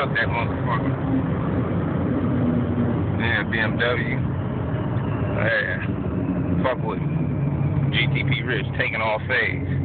out that motherfucker. Yeah, BMW. Yeah. Fuck with GTP Rich taking off phase.